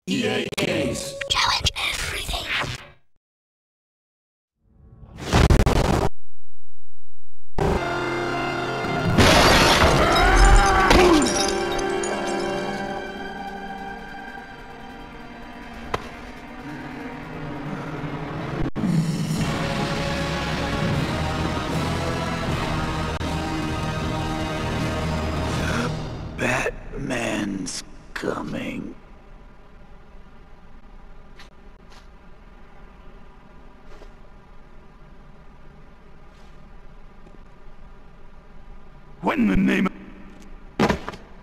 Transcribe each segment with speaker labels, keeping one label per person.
Speaker 1: EA Games.
Speaker 2: Challenge everything.
Speaker 1: Batman's coming. What in the name of...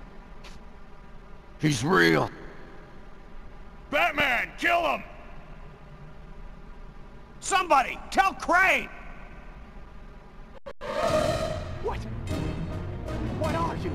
Speaker 1: He's real.
Speaker 3: Batman, kill him! Somebody, tell Crane! What? What are you?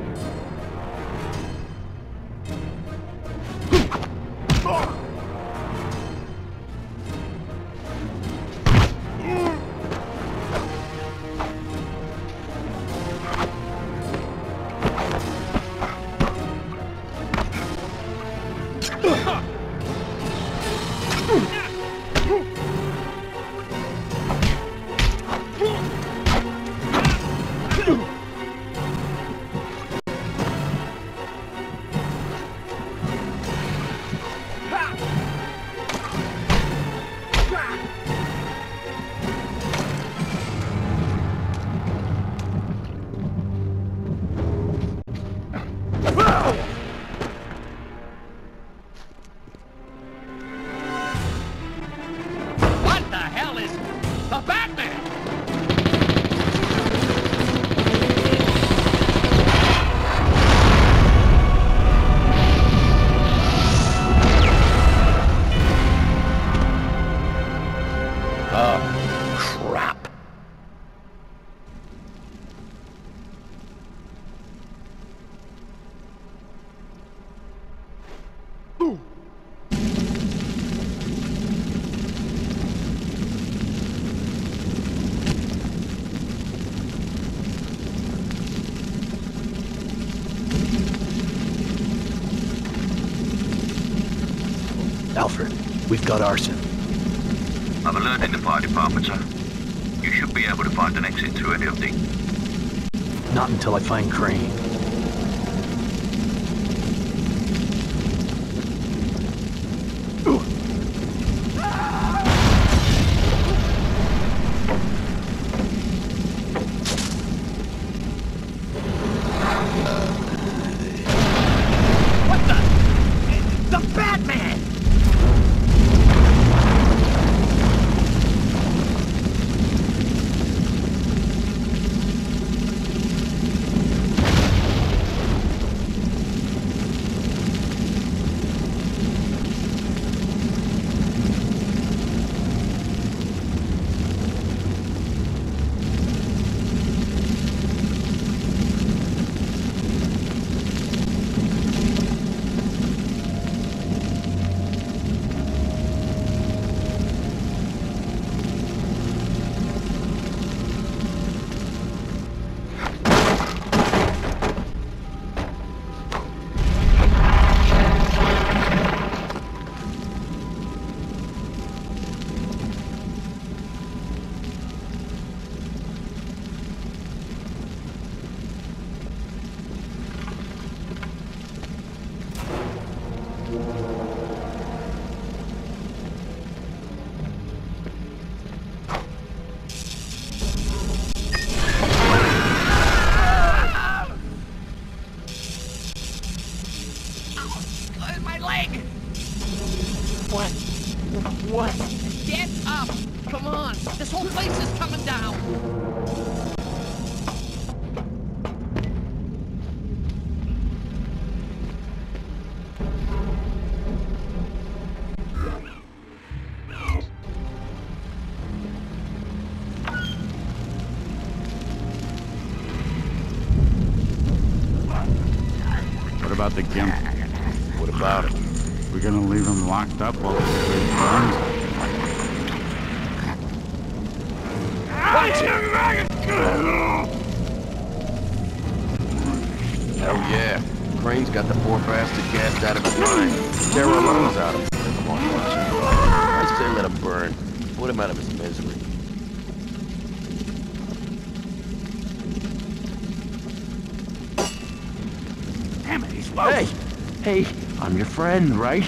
Speaker 4: What the hell is the Batman?
Speaker 1: Crap. Alfred, we've got arson.
Speaker 5: I've alerted the fire department, sir. You should be able to find an exit through any of the...
Speaker 1: Not until I find Crane.
Speaker 4: What the Batman! My leg!
Speaker 3: What? What?
Speaker 4: Get up! Come on! This whole place is coming down!
Speaker 6: What about the Gimp?
Speaker 5: What about it?
Speaker 6: We're gonna leave him locked up while this place burns?
Speaker 5: Hell yeah.
Speaker 2: Crane's got the poor bastard gassed out of his mind. Tear our lungs out of him. Come on, watch him. I say let him burn. Put him out of his misery.
Speaker 3: Damn it, he's low.
Speaker 2: Hey, I'm your friend, right?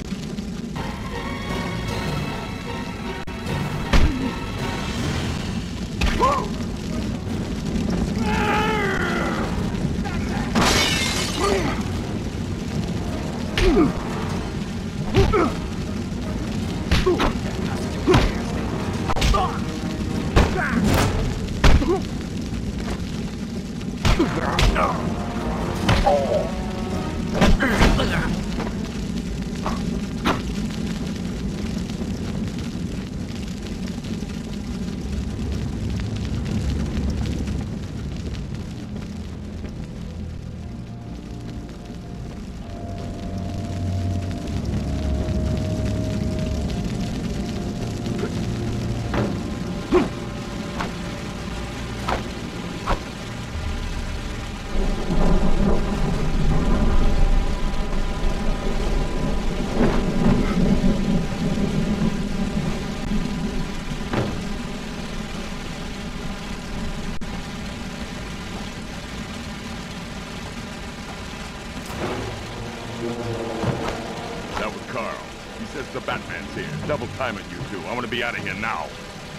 Speaker 7: That was Carl. He says the Batman's here. Double timing you two. I want to be out of here now.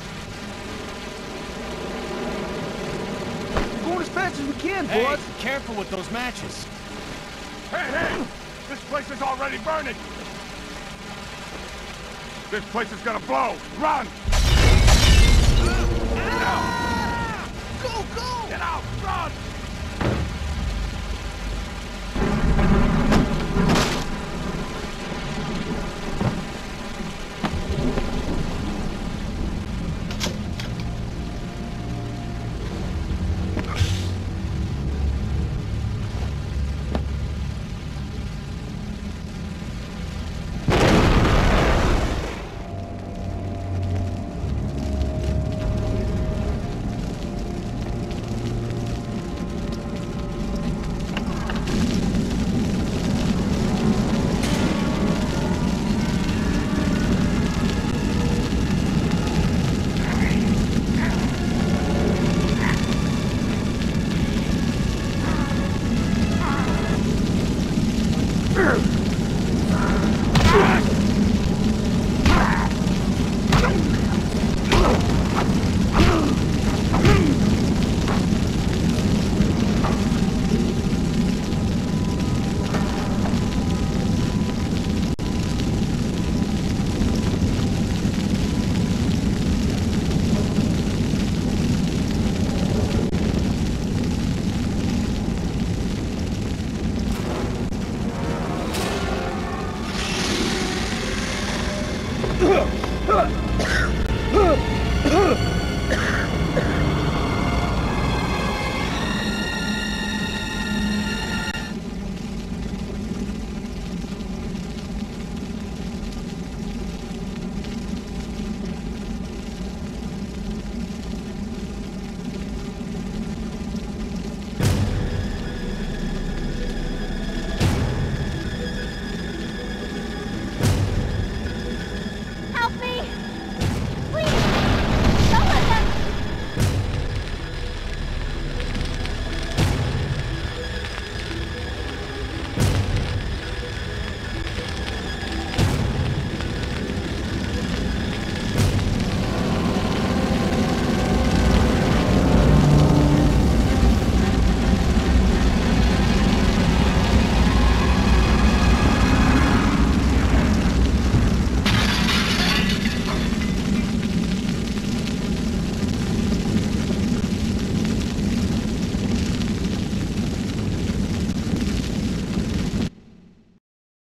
Speaker 3: Going as fast as we can,
Speaker 4: Hey,
Speaker 3: boys.
Speaker 4: careful with those matches.
Speaker 7: Hey! This place is already burning! This place is gonna blow! Run!
Speaker 4: Go, go!
Speaker 7: Get out! Run!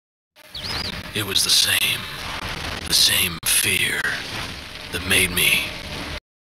Speaker 1: It was the same fear that made me